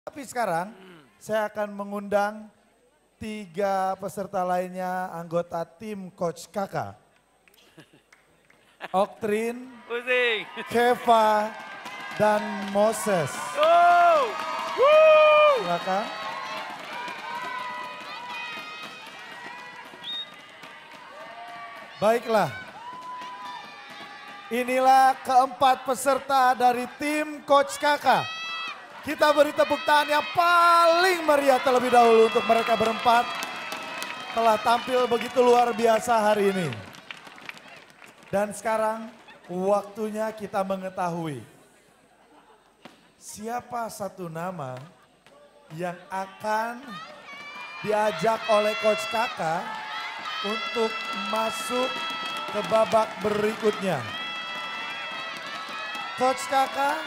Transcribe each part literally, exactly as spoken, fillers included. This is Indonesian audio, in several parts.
Tapi sekarang saya akan mengundang tiga peserta lainnya anggota tim Coach Kakak. Oktrin, Pusing. Keva, dan Moses. Oh. Woo. Silakan. Baiklah. Inilah keempat peserta dari tim Coach Kakak. Kita beri tepuk tangan yang paling meriah terlebih dahulu untuk mereka berempat. Telah tampil begitu luar biasa hari ini. Dan sekarang waktunya kita mengetahui siapa satu nama yang akan diajak oleh Coach Kakak untuk masuk ke babak berikutnya. Coach Kakak,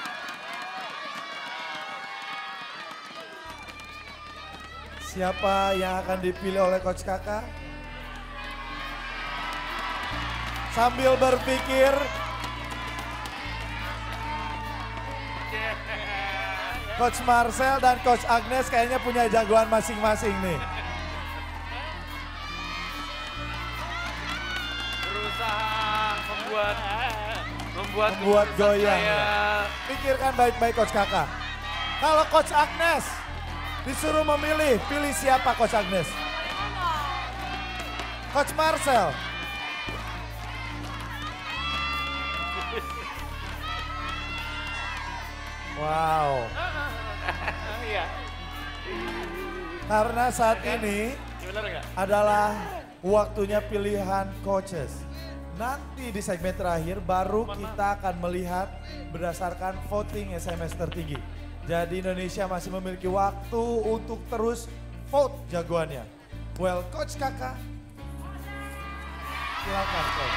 siapa yang akan dipilih oleh Coach Kakak? Sambil berpikir, Coach Marcel dan Coach Agnes kayaknya punya jagoan masing-masing nih. Berusaha membuat membuat, Membuat goyang. saya. Pikirkan baik-baik Coach Kakak. Kalau Coach Agnes disuruh memilih, pilih siapa Coach Agnes? Coach Marcel. Wow. Iya. Karena saat ini Benar nggak? adalah waktunya pilihan coaches. Nanti di segmen terakhir baru kita akan melihat berdasarkan voting S M S tertinggi. Jadi Indonesia masih memiliki waktu untuk terus vote jagoannya. Well, Coach Kakak, silakan Coach.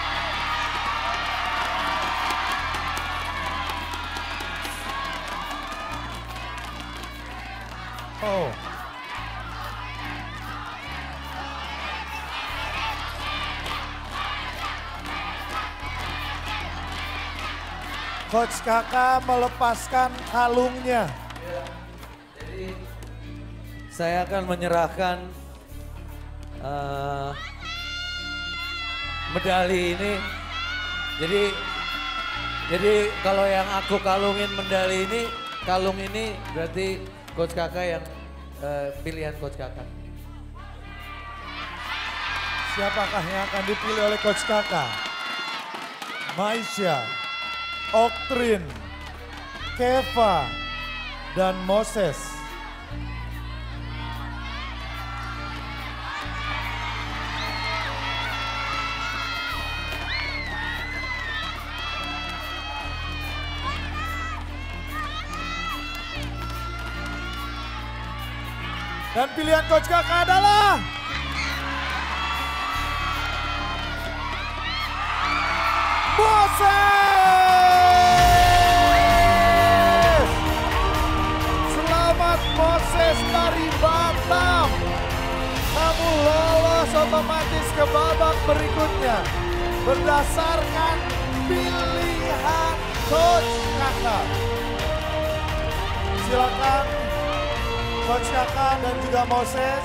Oh. Coach Kakak melepaskan kalungnya. Ya, jadi saya akan menyerahkan uh, medali ini. Jadi, jadi kalau yang aku kalungin medali ini, kalung ini berarti Coach Kakak yang uh, pilihan Coach Kakak. Siapakah yang akan dipilih oleh Coach Kakak? Maisha, Oktrin, Keva, dan Moses. Dan pilihan Coach Kakak adalah Moses! Selamat Moses dari Batam. Kamu lolos otomatis ke babak berikutnya. Berdasarkan pilihan Coach Kakak. Silakan Coach Kakak dan juga Moses.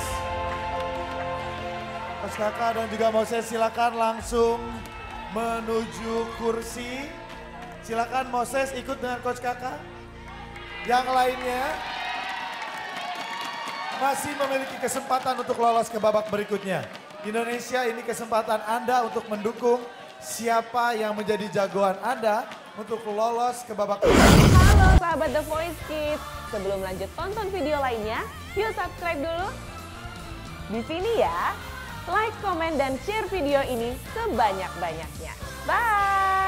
Coach Kakak dan juga Moses silakan langsung menuju kursi. Silakan Moses ikut dengan Coach Kakak. Yang lainnya masih memiliki kesempatan untuk lolos ke babak berikutnya. Indonesia, ini kesempatan Anda untuk mendukung siapa yang menjadi jagoan Anda untuk lolos ke babak berikutnya. Halo sahabat The Voice Kids. Sebelum lanjut tonton video lainnya, yuk subscribe dulu. Di sini ya. Like, komen, dan share video ini sebanyak-banyaknya. Bye!